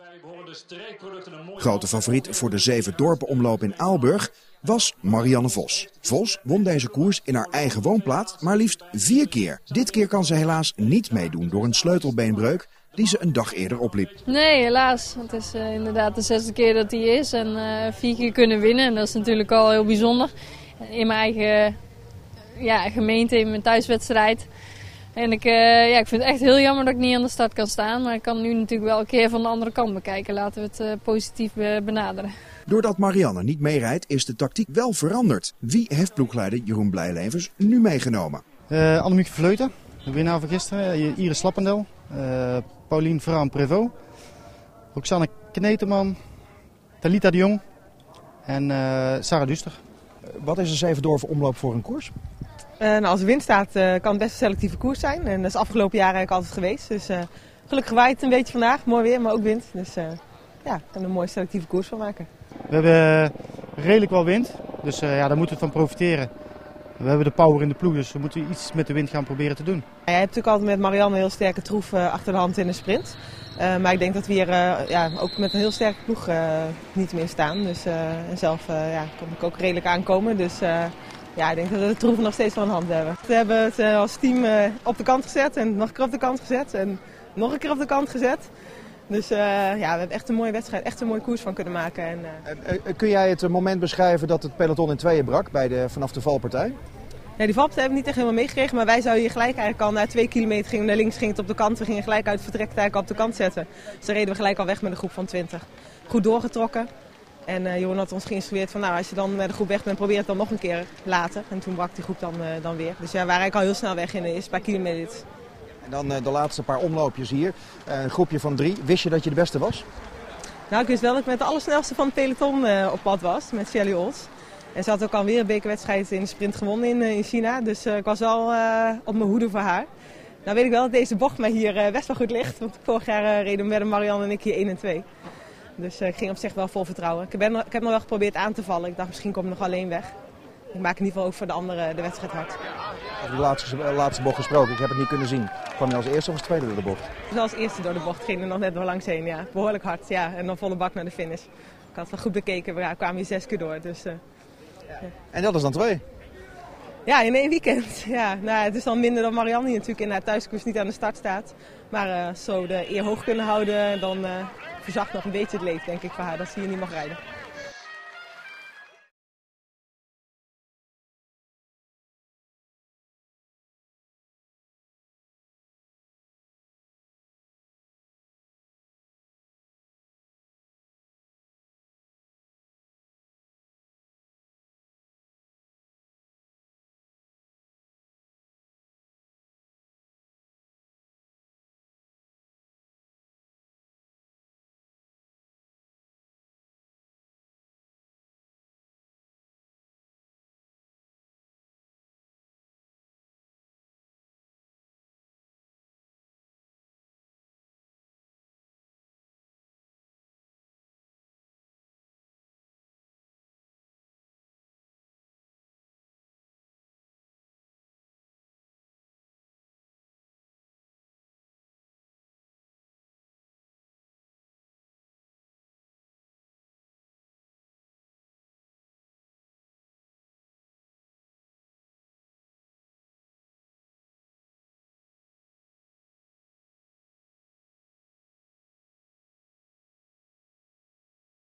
Grote favoriet voor de 7 dorpenomloop in Aalburg was Marianne Vos. Vos won deze koers in haar eigen woonplaats maar liefst 4 keer. Dit keer kan ze helaas niet meedoen door een sleutelbeenbreuk die ze een dag eerder opliep. Nee, helaas. Het is inderdaad de 6e keer dat hij is en 4 keer kunnen winnen. En dat is natuurlijk al heel bijzonder. In mijn eigen gemeente, in mijn thuiswedstrijd. En ik vind het echt heel jammer dat ik niet aan de start kan staan. Maar ik kan nu natuurlijk wel een keer van de andere kant bekijken. Laten we het positief benaderen. Doordat Marianne niet meerijdt is de tactiek wel veranderd. Wie heeft ploegleider Jeroen Blijlevens nu meegenomen? Annemieke Vleuten, de winnaar van gisteren. Iris Slappendel. Pauline Vraam-Prévost. Roxanne Kneteman. Talita de Jong. En Sarah Duster. Wat is een 7 dorpenomloop voor een koers? Als er wind staat kan het best een selectieve koers zijn. En dat is afgelopen jaar eigenlijk altijd geweest. Dus gelukkig waait een beetje vandaag. Mooi weer, maar ook wind. Dus kan er een mooie selectieve koers van maken. We hebben redelijk wel wind. Dus daar moeten we van profiteren. We hebben de power in de ploeg, dus we moeten iets met de wind gaan proberen te doen. Jij hebt natuurlijk altijd met Marianne een heel sterke troef achter de hand in de sprint. Maar ik denk dat we hier ook met een heel sterke ploeg niet meer staan. Dus, en zelf kon ik ook redelijk aankomen. Dus ik denk dat we de troef nog steeds van de hand hebben. We hebben het als team op de kant gezet en nog een keer op de kant gezet en nog een keer op de kant gezet. Dus we hebben echt een mooie wedstrijd, echt een mooie koers van kunnen maken. Kun jij het moment beschrijven dat het peloton in tweeën brak vanaf de valpartij? Ja, die valpartij hebben we niet echt helemaal meegekregen, maar wij zouden hier gelijk eigenlijk al na 2 kilometer gingen naar links, ging het op de kant. We gingen gelijk uit het vertrek eigenlijk op de kant zetten. Dus dan reden we gelijk al weg met een groep van 20. Goed doorgetrokken. En Jeroen had ons geïnstrueerd van als je dan met de groep weg bent, probeer het dan nog een keer later. En toen brak die groep dan weer. Dus we waren eigenlijk al heel snel weg in de eerste paar kilometer. En dan de laatste paar omloopjes hier. Een groepje van 3. Wist je dat je de beste was? Nou, ik wist wel dat ik met de allersnelste van het peloton op pad was, met Shelley Ols. En ze had ook alweer een bekerwedstrijd in de sprint gewonnen in China. Dus ik was wel op mijn hoede voor haar. Nou weet ik wel dat deze bocht mij hier best wel goed ligt. Want vorig jaar reden met Marianne en ik hier 1 en 2. Dus ik ging op zich wel vol vertrouwen. Ik heb nog wel geprobeerd aan te vallen. Ik dacht misschien kom ik nog alleen weg. Ik maak in ieder geval ook voor de anderen de wedstrijd hard. Over de laatste bocht gesproken, ik heb het niet kunnen zien. Kwam je als eerste of als tweede door de bocht? Dus als eerste door de bocht ging er nog net wel langs heen. Ja. Behoorlijk hard, ja. En dan volle bak naar de finish. Ik had het wel goed bekeken, we kwamen hier 6 keer door. Dus, En dat is dan 2? Ja, in 1 weekend. Ja, het is dan minder dan Marianne die natuurlijk in haar thuiskoers niet aan de start staat. Maar zo de eer hoog kunnen houden, dan verzacht nog een beetje het leed denk ik voor haar dat ze hier niet mag rijden.